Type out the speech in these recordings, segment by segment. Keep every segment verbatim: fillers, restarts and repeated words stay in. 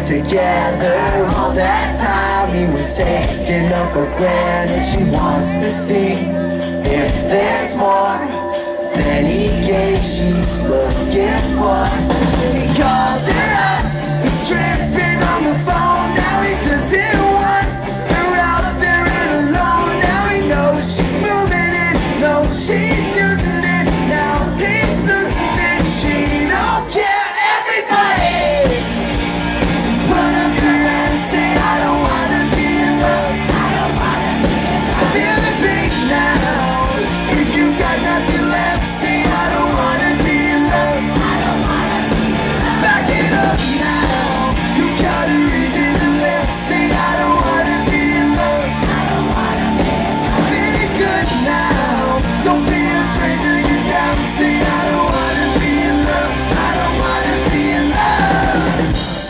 together. All that time he was taking up for granted. She wants to see if there's more than he gave. She's looking for. He calls her up, he's tripping on the phone. Now he doesn't want her out there and alone. Now he knows she's moving in, knows she's using it. Now he's losing it, she don't care. Everybody put up your hands, say I don't wanna be alone. I don't wanna be alone. Feel the beat now. If you got nothing left, say I don't wanna be alone. I don't wanna be alone. Back it up now. You got a reason to live, say I don't wanna be alone. I don't wanna be alone. Feeling good now. Don't be afraid to get down, say I don't wanna be alone. I don't wanna be alone.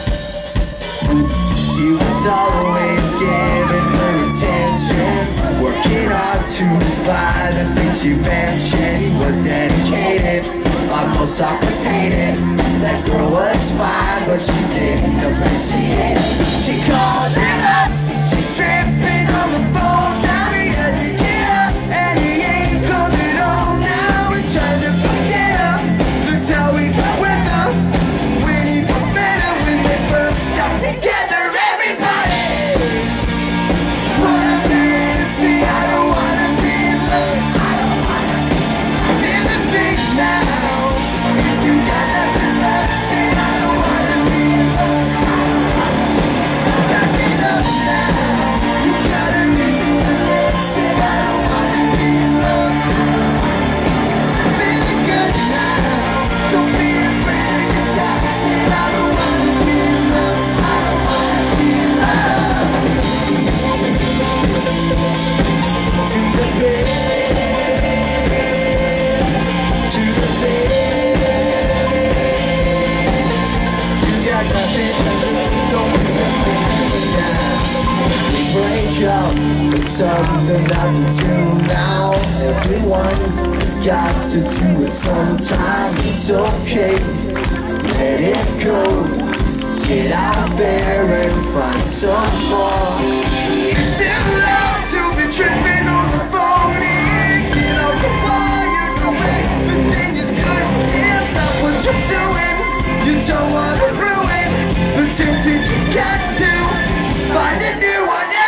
He was always giving her attention, working hard to buy the things she mentioned. He was dedicated, almost always hated. That girl was fine, but she didn't appreciate it. She calls him up, she's tripping on the phone. Now he had to get up, and he ain't coming home. Now he's trying to forget her. That's how he got with her. When he first met her, when they first got together. Everybody put up your hands, say I don't wanna be alone. I don't wanna be alone. Feel the beat now. If you got nothing left, say I don't wanna be alone. I don't wanna be alone. Back it up now. You got a reason to live, say I don't wanna be alone. I don't wanna be alone. Feeling good now. Don't be afraid to get down, say I don't wanna be alone. I don't wanna be alone. To the bed, to the bed. You got nothing to lose, don't be afraid now. We wake up with something that we do now. Everyone has got to do it sometime. It's okay, let it go. Get out there and find some more. It's too loud to be tripping on the phone. Get off the bar, you're going. The thing is good, it's not what you're doing. You don't wanna ruin the chances you got to find a new one.